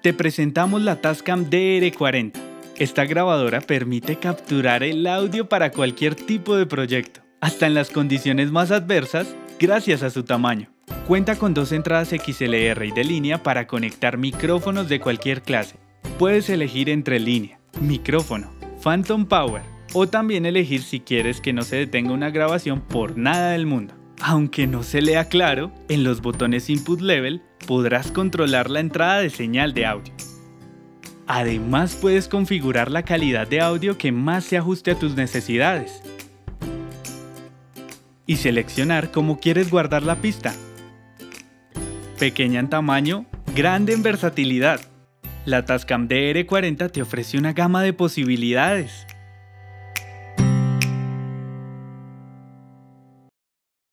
Te presentamos la Tascam DR40. Esta grabadora permite capturar el audio para cualquier tipo de proyecto, hasta en las condiciones más adversas, gracias a su tamaño. Cuenta con 2 entradas XLR y de línea para conectar micrófonos de cualquier clase. Puedes elegir entre línea, micrófono, Phantom Power o también elegir si quieres que no se detenga una grabación por nada del mundo. Aunque no se lea claro, en los botones Input Level podrás controlar la entrada de señal de audio. Además puedes configurar la calidad de audio que más se ajuste a tus necesidades y seleccionar cómo quieres guardar la pista. Pequeña en tamaño, grande en versatilidad. La Tascam DR40 te ofrece una gama de posibilidades.